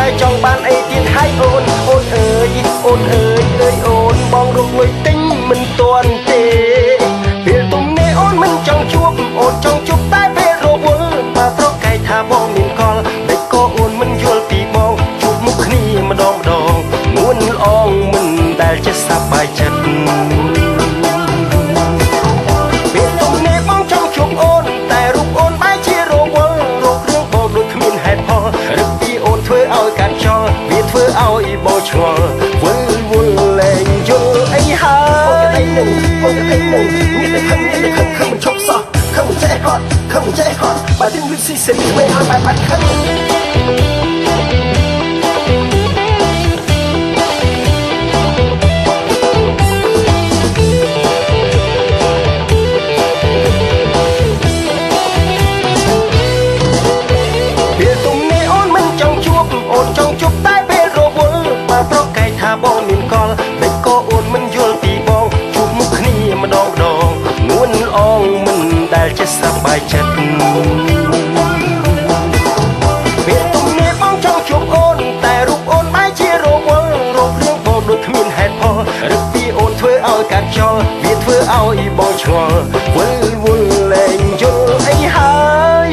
ចង់បានអីទៀតហើយអូនអូនអើយអូនអើយអើយអូនបងរកលុយទិញមិនទាន់ទេពេលទំនេរអូនមិនចង់ជួបអូនចង់ជួបតែពេលរវល់បើប្រកែកថាបងមានកលតែក៏អូនមិនយល់ពីបងជួបមុខគ្នាម្ដងងួនអងមិនដែលចេះសប្បាយចិត្តពេលទំនេរបងចង់ជួបអូនតែរូបអូនបែរជារវល់រករឿងបងដូចគ្មានហេតុផលរឹកពីអូនធ្វើឲ្យកាត់ចោលវាធ្វើឲ្យបងឆ្ងល់វល់លែងយល់អីហើយអូនអីនឹងមានតែខឹងមិនឈប់សោះខឹងមិនចេះហត់បើទីវិស៊ីសិនធ្វើឲ្យបែបបាត់ខឹងបងមានកលតែក៏អូនមិនយល់ពីបងជួបមុខគ្នាម្ដងងួនអងមិនដែលចេះសប្បាយចិត្តពេលទំនេរបងចង់ជួបអូនតែរូបអូនបែរជារវល់រករឿងបងដូចគ្មានហេតុផលរឹកពីអូនធ្វើឲ្យកាត់ចោលវាធ្វើឲ្យបងឆ្ងល់វល់លែងយល់អីហើយ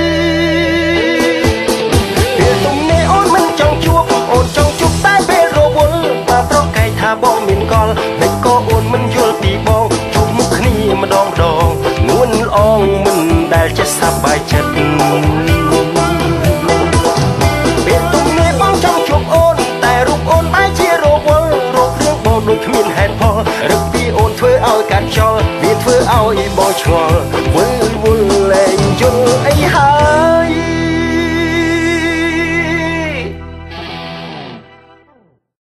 ពេលទំនេរអូនមិនចង់ជួបអូនចង់ជួបតែពេលរវល់ថាបងមានកលតែក៏អូនមិនយល់ពីបងជួបមុខគ្នាម្ដងងួនអងមិនដែលចេះសប្បាយចិត្តពេលទំនេរបងចង់ជួបអូនតែរូបអូនបែរជារវល់រករឿងបងដូចគ្មានហេតុផលរឹកពីអូនធ្វើឲ្យកាត់ចោលវាធ្វើឲ្យបងឆ្ងល់